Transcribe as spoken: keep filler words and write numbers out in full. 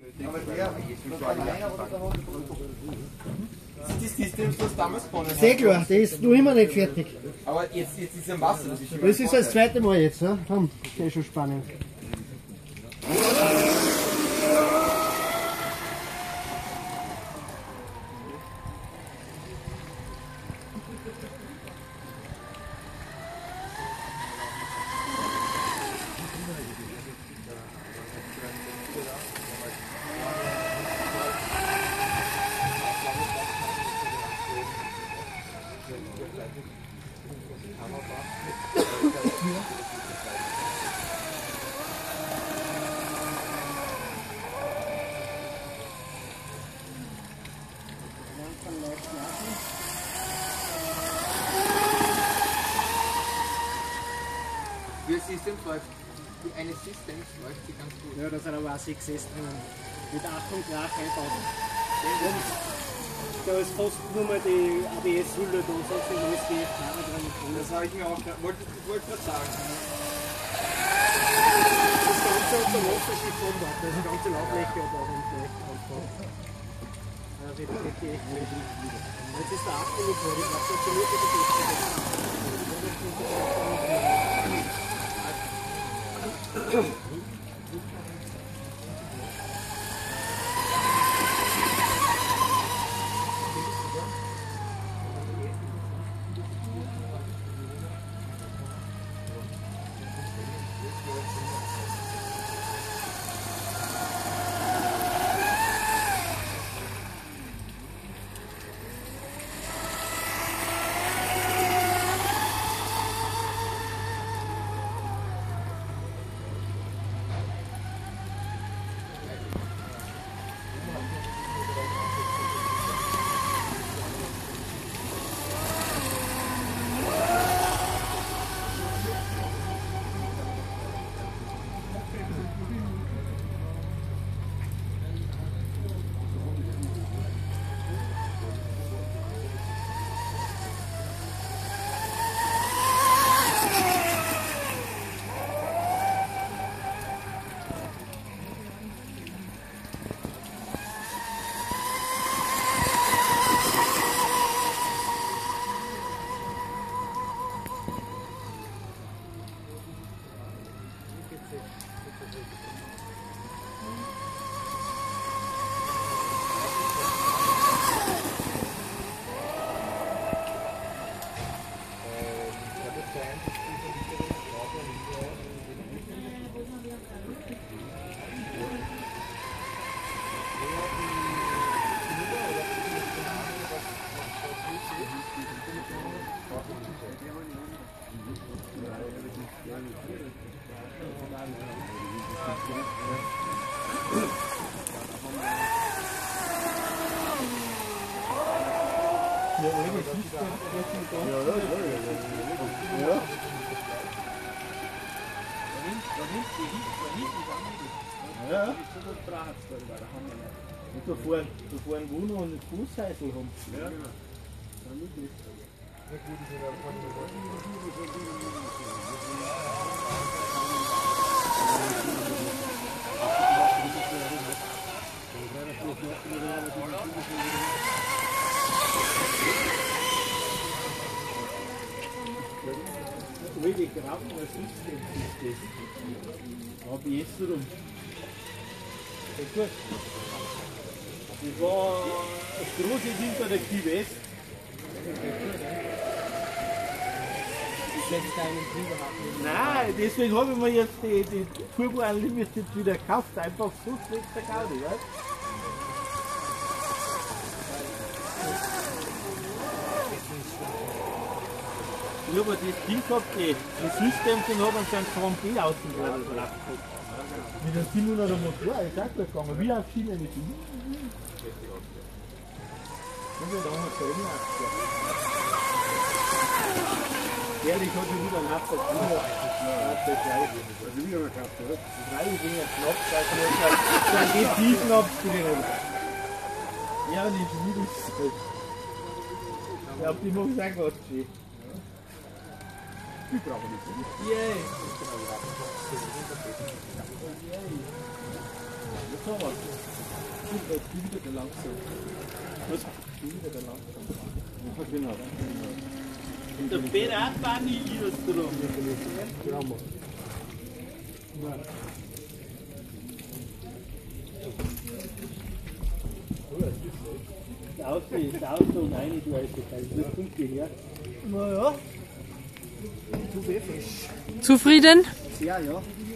Aber der, das ist das, das was damals gewonnen hat. Sehr klar, der ist noch immer nicht fertig. Aber jetzt, jetzt ist er im Wasser. Das ist, schon Das ist das zweite Mal jetzt, ne? Komm, das ist schon spannend. Wie Systems läuft, die eine Systems läuft die ganz gut. Ja, da sind aber auch sechs S drinnen. Mit Achtung, Krach einbauen. Und da ist fast nur mal die A B S-Hülle da, sonst ist alles die Karre drin. Das habe ich mir auch gerade, wollte wollt gerade sagen. Das Ganze hat der Wasserschiff umgebaut, also die ganze Laufläche hat auch gleich aufgebaut. Ja, das geht echt nicht. Jetzt ist der Akku nicht voll, ich glaube, das ist nur für die Beste. Ja. Und da fahren, da fahren Wohner und Fußhäusl rum. Ja. Wirklich graben, was ist das? A B S rum. Ja, gut. Das war das große hinter der Key West. Das setzt deinen Trieb überhaupt nicht. Nein, deswegen habe ich mir jetzt die, die Turbo Unlimited wieder gekauft. Einfach so schlecht der Gaudi, weißt du? Ich habe das Ding gehabt, die, die Systems, und habe uns einen Form B außenbord drauf gehabt. Mit einem siebenhunderter Motor, ist auch gut gegangen, wie auf Schiene mit ihm. Und da haben wir es immer abgeschlossen. Ehrlich hat schon wieder einen Napfer drüber. Ja, das ist gleich. Das ist wieder mal gekauft, oder? Die drei Dinger knapp, da sind die Tiefnaps drin. Ja, und ich liebe es. Ich glaube, die machen es auch ganz schön. Die brauchen nicht. Yay! Jetzt haben wir es. Die wieder der langsam. Was? Die wieder der langsam. Ja, genau. Der Beratbani ist drum. Das Auto ist Auto und eine du weißt das wird dunkel, ja? Naja. Zu viel Fisch. Zufrieden? Ja, ja.